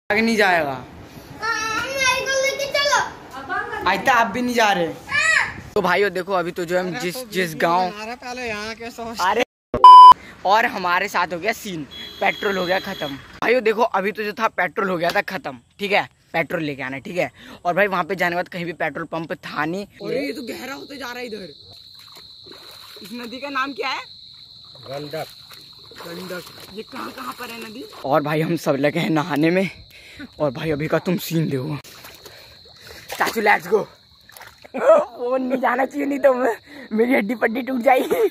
नहीं जाएगा। आयता आप भी नहीं जा रहे। तो भाइयों देखो अभी तो जो हम जिस गांव पहले यहाँ के अरे और हमारे साथ हो गया सीन, पेट्रोल हो गया खत्म। भाइयों देखो अभी तो जो था पेट्रोल हो गया था खत्म, ठीक है, पेट्रोल लेके आना, ठीक है। और भाई वहाँ पे जाने के बाद कहीं भी पेट्रोल पंप था नहीं। और ये तो गहरा होते जा रहा है इधर। इस नदी का नाम क्या है? गंडक। गंडक। ये कहाँ पर है नदी? और भाई हम सब लगे हैं नहाने में। और भाई अभी का तुम सीन देखो। चाचू लेट्स गो। वो नहीं जाना चाहिए, नहीं तो मेरी हड्डी पट्टी टूट जाएगी।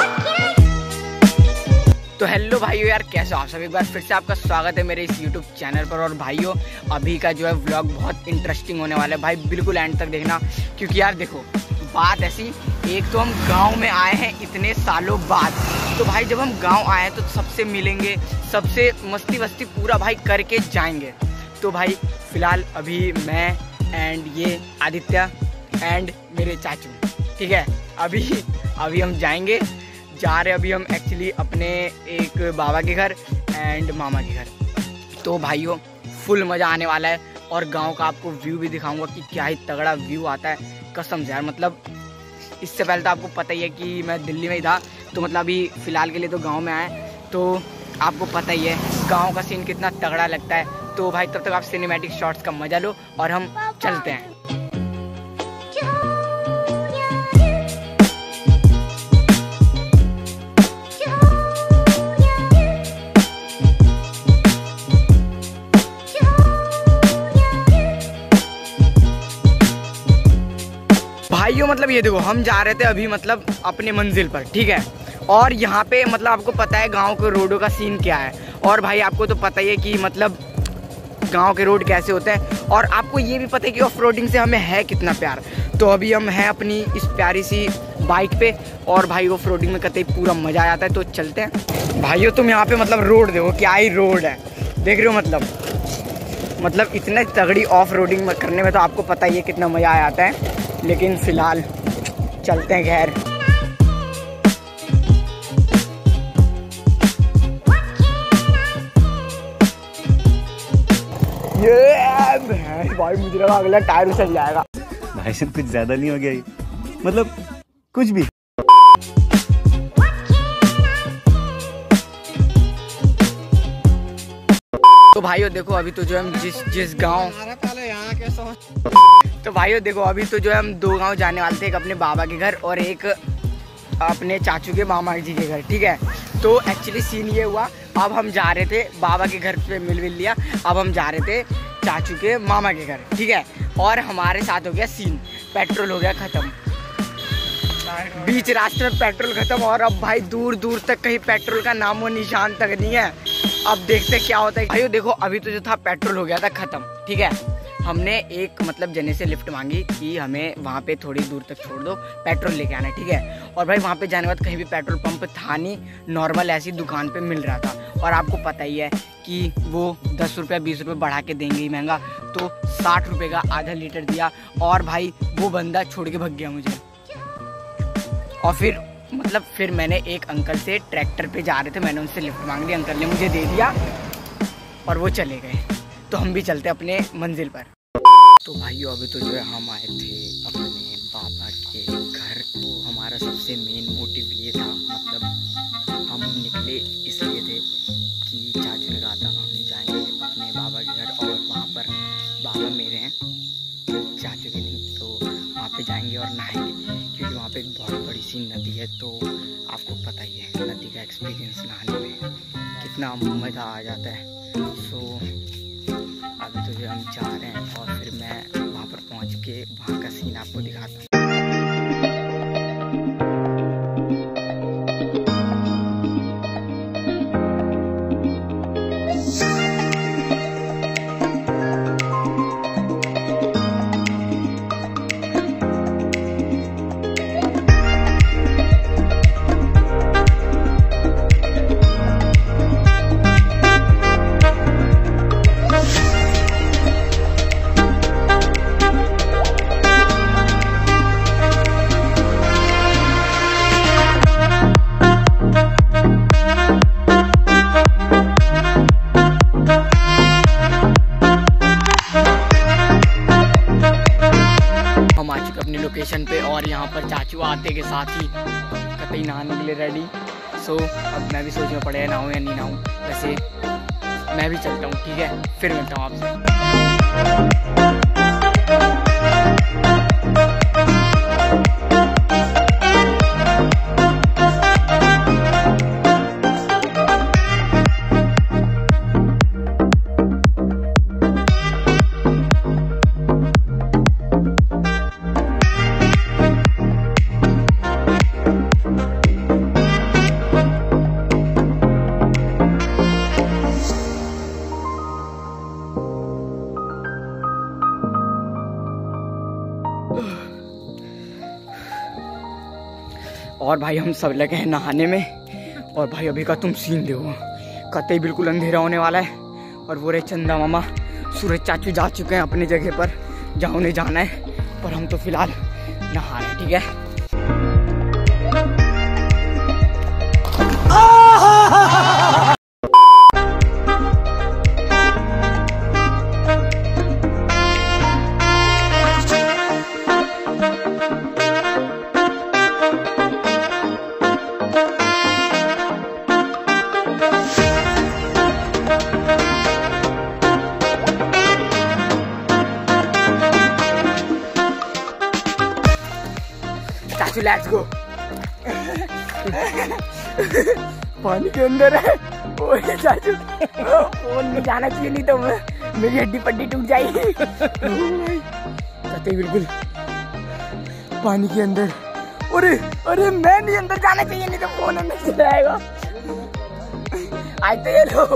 तो हेलो भाइयों यार, कैसे हो आप सब? एक बार फिर से आपका स्वागत है मेरे इस YouTube चैनल पर। और भाइयों अभी का जो है व्लॉग बहुत इंटरेस्टिंग होने वाला है भाई, बिल्कुल एंड तक देखना। क्योंकि यार देखो बात ऐसी, एक तो हम गांव में आए हैं इतने सालों बाद, तो भाई जब हम गांव आए हैं तो सबसे मिलेंगे, सबसे मस्ती वस्ती पूरा भाई करके जाएंगे। तो भाई फिलहाल अभी मैं एंड ये आदित्य एंड मेरे चाचू, ठीक है, अभी हम जाएंगे, जा रहे अभी हम एक्चुअली अपने एक बाबा के घर एंड मामा के घर। तो भाइयों फुल मज़ा आने वाला है। और गांव का आपको व्यू भी दिखाऊंगा कि क्या ही तगड़ा व्यू आता है कसम से यार। मतलब इससे पहले तो आपको पता ही है कि मैं दिल्ली में ही था, तो मतलब अभी फ़िलहाल के लिए तो गांव में आए, तो आपको पता ही है गांव का सीन कितना तगड़ा लगता है। तो भाई तब तक आप सिनेमैटिक शॉट्स का मज़ा लो और हम चलते हैं। भाइयों मतलब ये देखो हम जा रहे थे अभी मतलब अपने मंजिल पर, ठीक है। और यहाँ पे मतलब आपको पता है गांव के रोडों का सीन क्या है। और भाई आपको तो पता ही है कि मतलब गांव के रोड कैसे होते हैं। और आपको ये भी पता है कि ऑफ रोडिंग से हमें है कितना प्यार। तो अभी हम हैं अपनी इस प्यारी सी बाइक पे और भाई ऑफ रोडिंग में कतई पूरा मज़ा आ जाता है। तो चलते हैं भाइयों। तुम यहाँ पे मतलब रोड देखो, क्या ही रोड है, देख रहे हो। मतलब इतने तगड़ी ऑफ रोडिंग करने में तो आपको पता ही है कितना मज़ा आ जाता है। लेकिन फिलहाल चलते हैं खैर। ये भाई मुझे लगा अगला टायर उछल जाएगा। भाई साहब कुछ ज्यादा नहीं हो गया ये? मतलब कुछ भी। तो भाइयों देखो अभी तो जो हम जिस गांव पहले यहाँ के तो भाइयों देखो अभी तो जो है हम दो गांव जाने वाले थे, एक अपने बाबा के घर और एक अपने चाचू के मामा जी के घर, ठीक है। तो एक्चुअली सीन ये हुआ, अब हम जा रहे थे बाबा के घर पे मिल लिया, अब हम जा रहे थे चाचू के मामा के घर, ठीक है। और हमारे साथ हो गया सीन, पेट्रोल हो गया ख़त्म, बीच रास्ते में पेट्रोल ख़त्म। और अब भाई दूर दूर तक कहीं पेट्रोल का नामो निशान तक नहीं है। अब देखते क्या होता है। भाइयों देखो अभी तो जो था पेट्रोल हो गया था ख़त्म, ठीक है। हमने एक मतलब जने से लिफ्ट मांगी कि हमें वहाँ पे थोड़ी दूर तक छोड़ दो, पेट्रोल लेके आना, ठीक है। और भाई वहाँ पे जाने के बाद कहीं भी पेट्रोल पंप था नहीं, नॉर्मल ऐसी दुकान पे मिल रहा था। और आपको पता ही है कि वो 10 रुपये 20 रुपये बढ़ा के देंगे ही महंगा, तो 60 रुपये का आधा लीटर दिया। और भाई वो बंदा छोड़ के भाग गया मुझे। और फिर मैंने एक अंकल से ट्रैक्टर पे जा रहे थे, मैंने उनसे लिफ्ट मांग ली, अंकल ने मुझे दे दिया और वो चले गए। तो हम भी चलते अपने मंजिल पर। तो भाइयों अभी तो जो है हम आए थे अपने बाबा के घर। तो हमारा सबसे मेन मोटिव ये था, मतलब हम निकले इसलिए थे कि चाचू ने कहा था हम जाएंगे अपने बाबा के घर और वहाँ पर बाबा मेरे हैं, चाचू के नहीं। तो वहाँ पे जाएंगे और नहाएंगे क्योंकि वहाँ पे एक बहुत बड़ी सी नदी है। तो आपको पता ही है नदी का एक्सपीरियंस नहाने में कितना मज़ा आ जाता है। सो अभी तो जो हम जा रहे हैं और फिर मैं वहाँ पर पहुँच के वहाँ का सीन आपको दिखाता हूँ। यहाँ पर चाचू आते के साथ ही कतई नहाने के लिए रेडी। सो अब मैं भी सोच में पड़े नहाऊँ या नहीं नहाऊँ। वैसे मैं भी चलता हूँ, ठीक है, फिर मिलता हूँ आपसे। और भाई हम सब लगे हैं नहाने में। और भाई अभी का तुम सीन देखो, कतई बिल्कुल अंधेरा होने वाला है। और वो रहे चंदा मामा, सूरज चाचू जा चुके हैं अपनी जगह पर जहाँ उन्हें जाना है, पर हम तो फिलहाल नहा रहे हैं, ठीक है। चाचू लेट्स गो। पानी के अंदर है। ओए चाचू, फोन में जाना चाहिए, नहीं तो मेरी हड्डी पट्टी टूट जाएगी। कतई बिल्कुल पानी के अंदर। अरे अरे मैं नहीं अंदर जाना चाहिए, नहीं तो फोन अंदर चला जाएगा। आज तो ये लो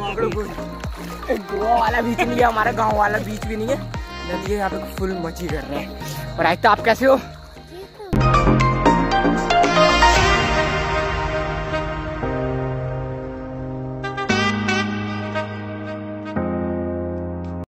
गोवा वाला बीच नहीं है, हमारा गांव वाला बीच भी नहीं है। नदी यहाँ पे फुल मची कर रहे हैं। और आज तो आप कैसे हो?